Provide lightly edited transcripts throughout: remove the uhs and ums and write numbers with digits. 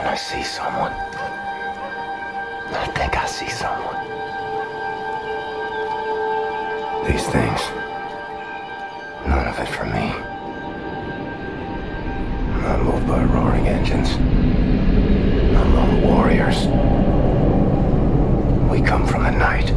I see someone. I think I see someone. These things, none of it for me. I'm not moved by roaring engines. Not lone warriors. We come from the night.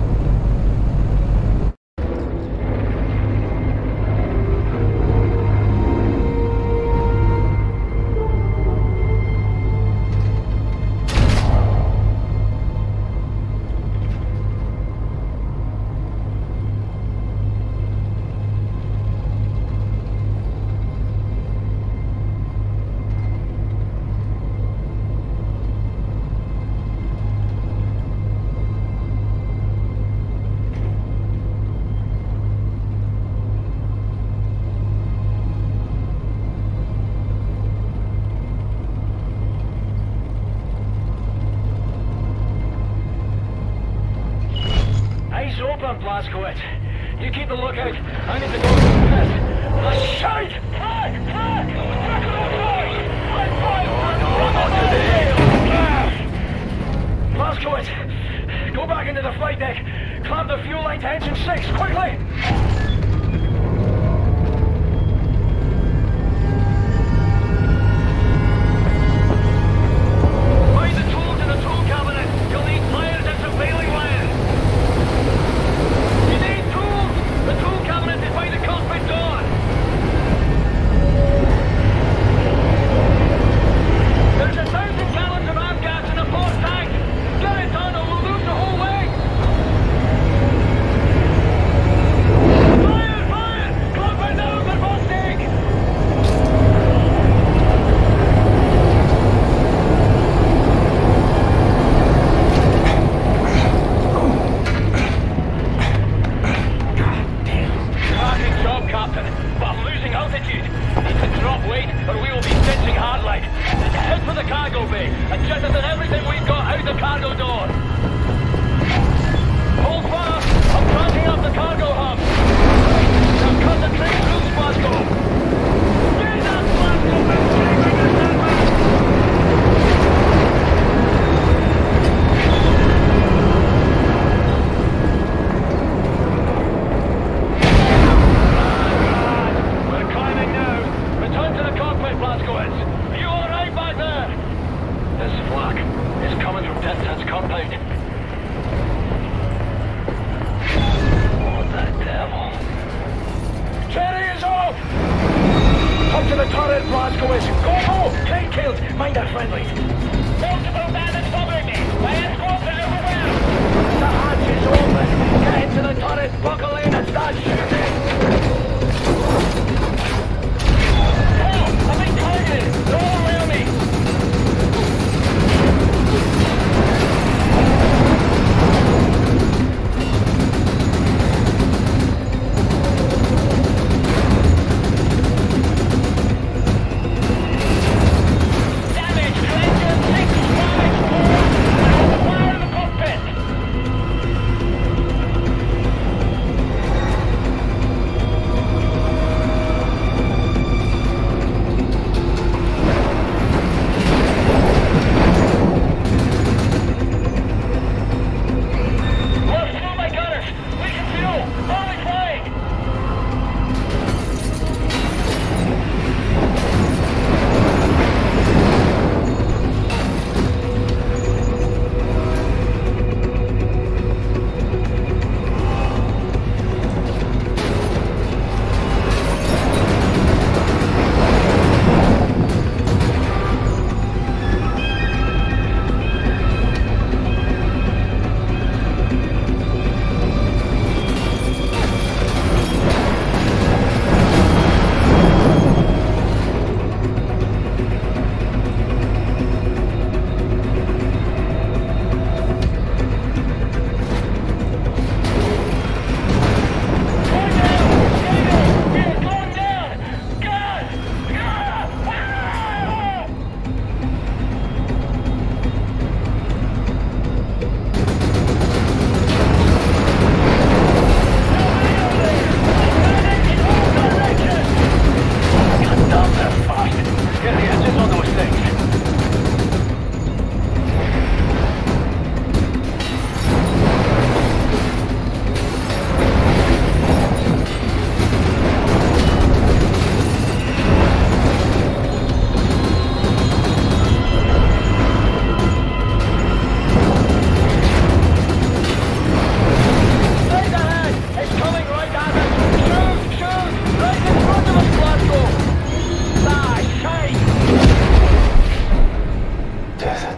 Blazkowicz. You keep the lookout. I need to go to the pit. Shite! Fuck! Fuck! Blazkowicz, go back into the flight deck. Clamp the fuel line to engine 6, quickly! Find the tools in the tool cabinet. You'll need pliers and surveilling wires. The tool cabinet is by the cockpit door! There's 1,000 gallons of avgas in the port tank! Get it done or we'll lose the whole way! Fire! Fire! Clop it down for busting! Captain, but I'm losing altitude. Need to drop weight or we will be stitching hard like. Head for the cargo bay and jettison everything we've got out the cargo door. Hold fast, I'm cranking up the cargo hub. Now concentrate loose, Blazko. Get that Blazko and taking the surface. Blazkowicz, are you alright back there? This flak is coming from Deathshead's compound. What the devil? Cherry is off! Up to the turret, Blazkowicz! Go, go! Crane killed! Mind our friendlies! Multiple bandits covering me! My escorts are overwhelmed! The hatch is open! Get into the turret, buckle in and start shooting! I've been targeted! They're all around me! Damage! Engine 6 damage!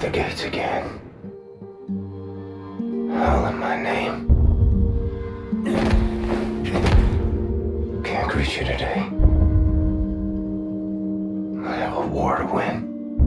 the gates again. Howling my name. Can't greet you today. I have a war to win.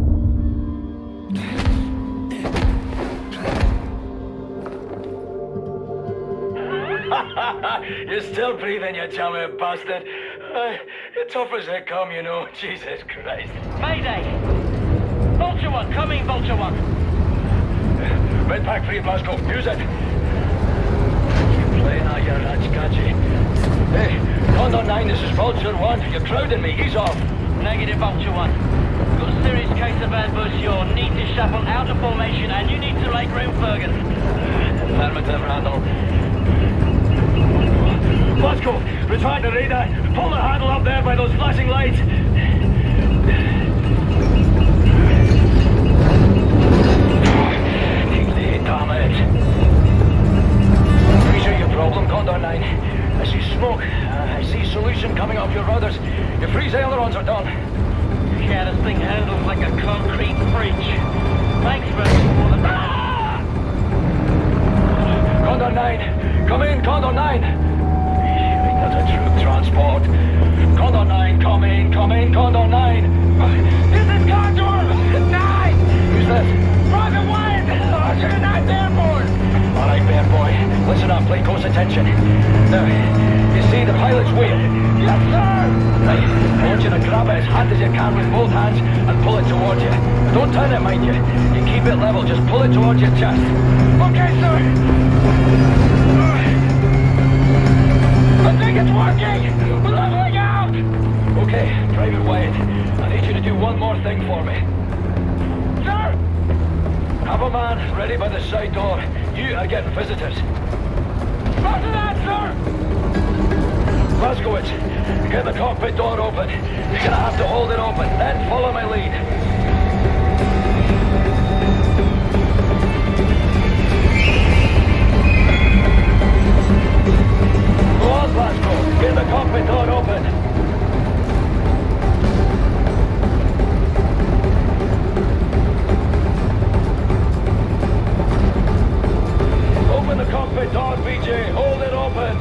You're still breathing, you chummy bastard. Tough as they come, you know. Jesus Christ. Mayday! Vulture 1, coming, Vulture 1. Red pack 3, Blazkowicz, use it. Keep playing out your rats, can't you? Hey, Condor 9, this is Vulture 1. You're crowding me, ease off. Negative, Vulture 1. Got a serious case of ambush. You'll need to shuffle out of formation and you need to make room, Fergus. Affirmative, Randall. Blazkowicz, retract the radar. Pull the handle up there by those flashing lights. Damn it. Appreciate your problem, Condor 9. I see smoke. I see solution coming off your rudders. Your freeze ailerons are done. Yeah, this thing handles like a concrete breach. Thanks, Fergus, for the... Condor 9! Come in, Condor 9! That's a troop transport. Condor 9, come in, Condor 9! This is Condor 9! Who's this? Private Wyatt! Sergeant United Airborne! Alright, bear boy. Listen up, pay close attention. Now, you see the pilot's wheel? Yes, sir! Right, I want you to grab it as hard as you can with both hands and pull it towards you. Don't turn it, mind you. You keep it level, just pull it towards your chest. Okay, sir! I think it's working! We're leveling out! Okay, Private Wyatt, I need you to do one more thing for me. Sir! Have a man ready by the side door. You are getting visitors. Roger that, sir! Blazkowicz, get the cockpit door open. You're gonna have to hold it open, then follow my lead. Go on, Blazkowicz, get the cockpit door open. Open the cockpit door, B.J. Hold it open.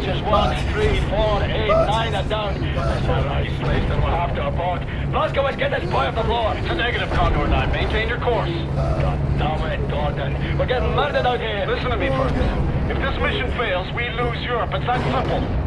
Watches 1, 3, 4, 8, 9 are down. That's all right, slaves that will have to abort. Blazkowicz, get this boy off the floor. It's a negative, Condor 9. Maintain your course. God damn it, Gordon. We're getting murdered out here. Listen to me, Fergus. If this mission fails, we lose Europe. It's that simple.